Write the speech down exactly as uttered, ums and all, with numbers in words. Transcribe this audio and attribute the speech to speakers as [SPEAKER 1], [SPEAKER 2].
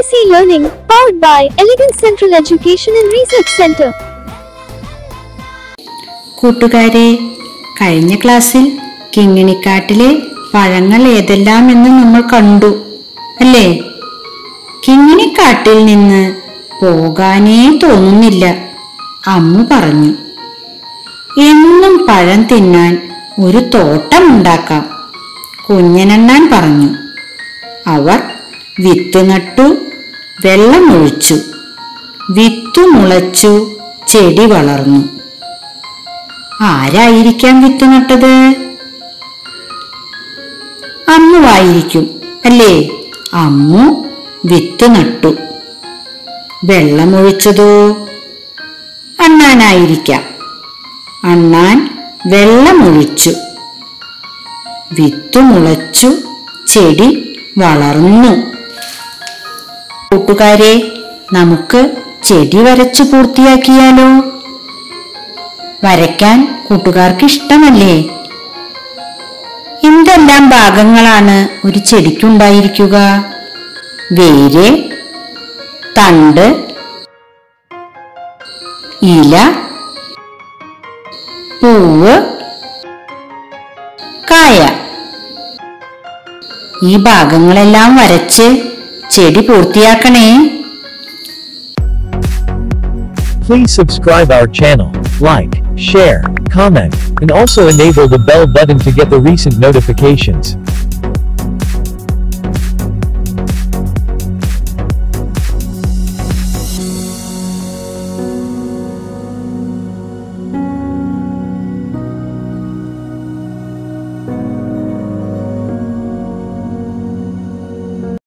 [SPEAKER 1] C Learning, powered by Elegant Central Education and Research Center.
[SPEAKER 2] കൂട്ടുകാരെ, കഴിഞ്ഞ ക്ലാസ്സിൽ കിങ്ങിണിക്കാട്ടിലെ പഴങ്ങൾ ഏതെല്ലാം എന്ന് നമ്മൾ കണ്ടു അല്ലേ? കിങ്ങിണിക്കാട്ടിൽ നിന്ന് പോകാനേ തോന്നുന്നില്ല. അമ്മു പറഞ്ഞു, എന്നും പഴം തിന്നാൻ ഒരു തോട്ടം ഉണ്ടാക്കാം. കുഞ്ഞനണ്ണാൻ പറഞ്ഞു. അവർ വിത്ത് നട്ടു, വെള്ളമൊഴിച്ചു. വിത്തു മുളച്ചു, ചെടി വളർന്നു. ആരായിരിക്കാം വിത്ത് നട്ടത്? അമ്മുവായിരിക്കും അല്ലേ? അമ്മു വിത്ത് നട്ടു. വെള്ളമൊഴിച്ചതോ? അണ്ണാനായിരിക്കാം. അണ്ണാൻ വെള്ളമൊഴിച്ചു. വിത്തു മുളച്ചു, ചെടി വളർന്നു. കൂട്ടുകാരെ, നമുക്ക് ചെടി വരച്ചു പൂർത്തിയാക്കിയാലോ? വരയ്ക്കാൻ കൂട്ടുകാർക്ക് ഇഷ്ടമല്ലേ? എന്തെല്ലാം ഭാഗങ്ങളാണ് ഒരു ചെടിക്കുണ്ടായിരിക്കുക? വേര്, തണ്ട്, ഇല, പൂവ്, കായ. ഈ ഭാഗങ്ങളെല്ലാം വരച്ച് ചെടി പൂർത്തിയാക്കണേ.
[SPEAKER 3] Please subscribe our channel, like, share, comment, and also enable the bell button to get the recent notifications.